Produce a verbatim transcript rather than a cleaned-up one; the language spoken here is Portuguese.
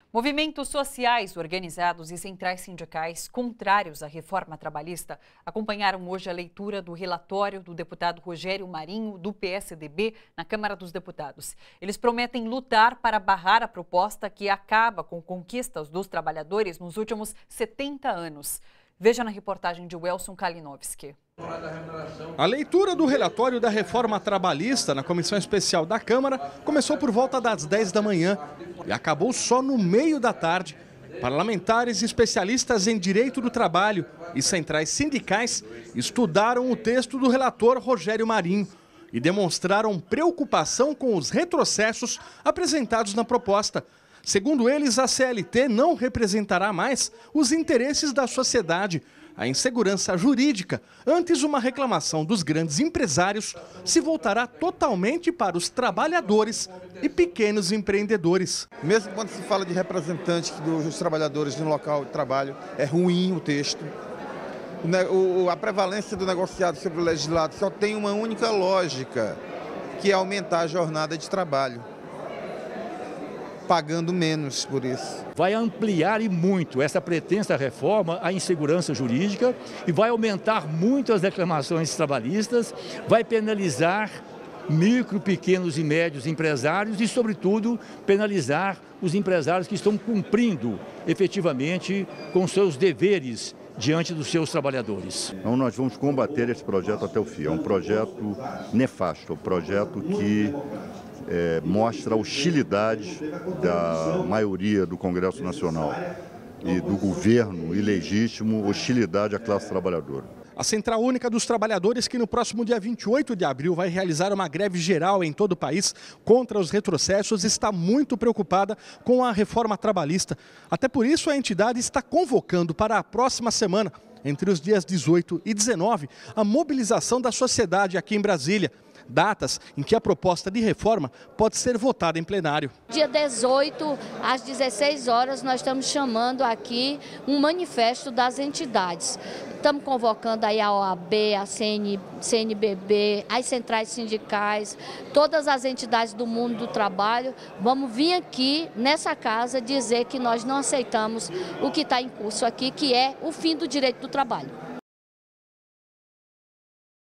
Movimentos sociais organizados e centrais sindicais contrários à reforma trabalhista acompanharam hoje a leitura do relatório do deputado Rogério Marinho, do P S D B, na Câmara dos Deputados. Eles prometem lutar para barrar a proposta que acaba com conquistas dos trabalhadores nos últimos setenta anos. Veja na reportagem de Welson Kalinowski. A leitura do relatório da reforma trabalhista na Comissão Especial da Câmara começou por volta das dez da manhã e acabou só no meio da tarde. Parlamentares especialistas em direito do trabalho e centrais sindicais estudaram o texto do relator Rogério Marinho e demonstraram preocupação com os retrocessos apresentados na proposta. Segundo eles, a C L T não representará mais os interesses da sociedade. A insegurança jurídica, antes uma reclamação dos grandes empresários, se voltará totalmente para os trabalhadores e pequenos empreendedores. Mesmo quando se fala de representante dos trabalhadores no local de trabalho, é ruim o texto. O, a prevalência do negociado sobre o legislado só tem uma única lógica, que é aumentar a jornada de trabalho, pagando menos por isso. Vai ampliar e muito essa pretensa reforma a insegurança jurídica e vai aumentar muito as reclamações trabalhistas, vai penalizar micro, pequenos e médios empresários e, sobretudo, penalizar os empresários que estão cumprindo efetivamente com seus deveres diante dos seus trabalhadores. Então nós vamos combater esse projeto até o fim. É um projeto nefasto, um projeto que É, mostra a hostilidade da maioria do Congresso Nacional e do governo ilegítimo, hostilidade à classe trabalhadora. A Central Única dos Trabalhadores, que no próximo dia vinte e oito de abril vai realizar uma greve geral em todo o país contra os retrocessos, está muito preocupada com a reforma trabalhista. Até por isso a entidade está convocando para a próxima semana, entre os dias dezoito e dezenove, a mobilização da sociedade aqui em Brasília. Datas em que a proposta de reforma pode ser votada em plenário. Dia dezoito, às dezesseis horas, nós estamos chamando aqui um manifesto das entidades. Estamos convocando aí a O A B, a C N B B, as centrais sindicais, todas as entidades do mundo do trabalho. Vamos vir aqui nessa casa dizer que nós não aceitamos o que está em curso aqui, que é o fim do direito do trabalho.